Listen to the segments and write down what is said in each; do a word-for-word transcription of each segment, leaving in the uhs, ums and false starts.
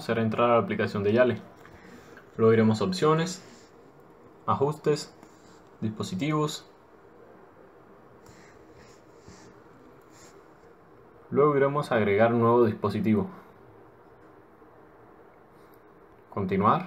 haremos será entrar a la aplicación de Yale. Luego iremos a opciones, ajustes, dispositivos. Luego iremos a agregar nuevo dispositivo. Continuar.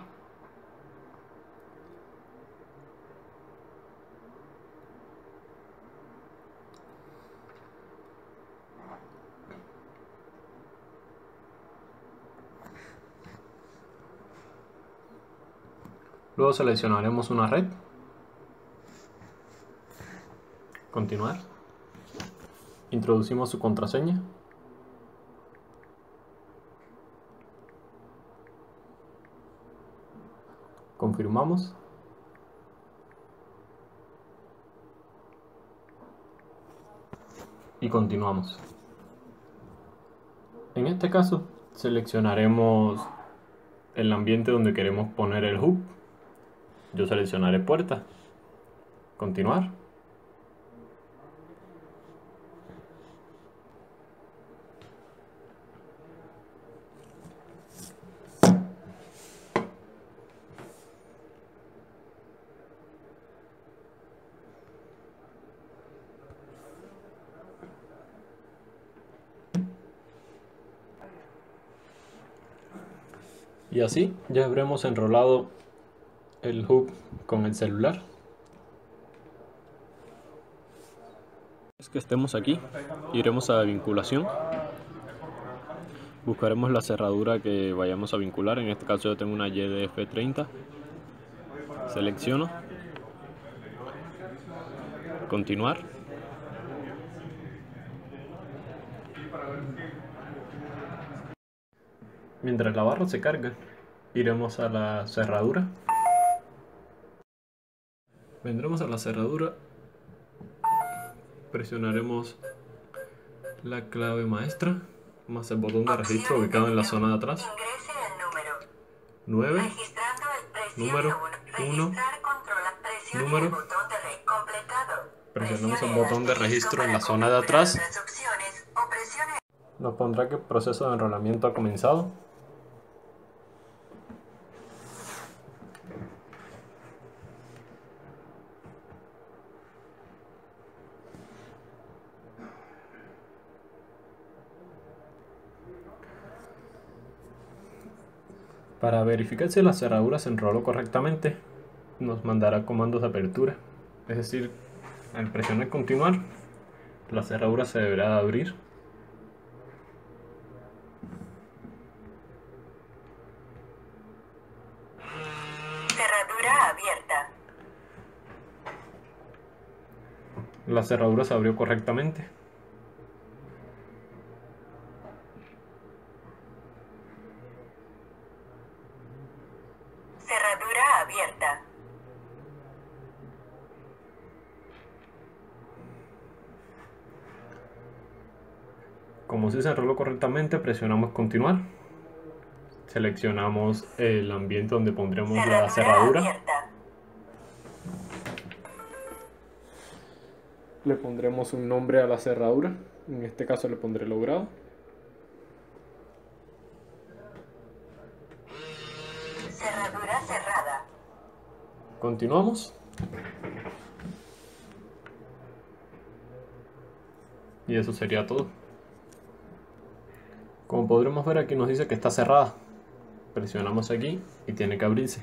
Luego seleccionaremos una red. Continuar. Introducimos su contraseña. Confirmamos. Y continuamos. En este caso, seleccionaremos el ambiente donde queremos poner el hub. Yo seleccionaré puerta. Continuar. Y así ya habremos enrolado el hub con el celular. Es que estemos aquí, iremos a vinculación, buscaremos la cerradura que vayamos a vincular. En este caso yo tengo una Y D F treinta, selecciono, continuar. Mientras la barra se carga, iremos a la cerradura. Vendremos a la cerradura, presionaremos la clave maestra, más el botón de registro ubicado en la zona de atrás. nueve, número, uno, número. Presionamos el botón de registro en la zona de atrás. Nos pondrá que el proceso de enrolamiento ha comenzado. Para verificar si la cerradura se enroló correctamente, nos mandará comandos de apertura. Es decir, al presionar continuar, la cerradura se deberá de abrir. Cerradura abierta. La cerradura se abrió correctamente. Cerradura abierta. Como si se enroló correctamente, presionamos continuar. Seleccionamos el ambiente donde pondremos cerradura la cerradura. Abierta. Le pondremos un nombre a la cerradura. En este caso le pondré logrado. Cerradura cerrada. Continuamos. Y eso sería todo. Como podremos ver, aquí nos dice que está cerrada. Presionamos aquí y tiene que abrirse.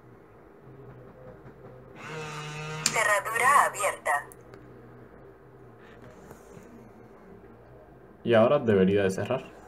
Cerradura abierta. Y ahora debería de cerrar.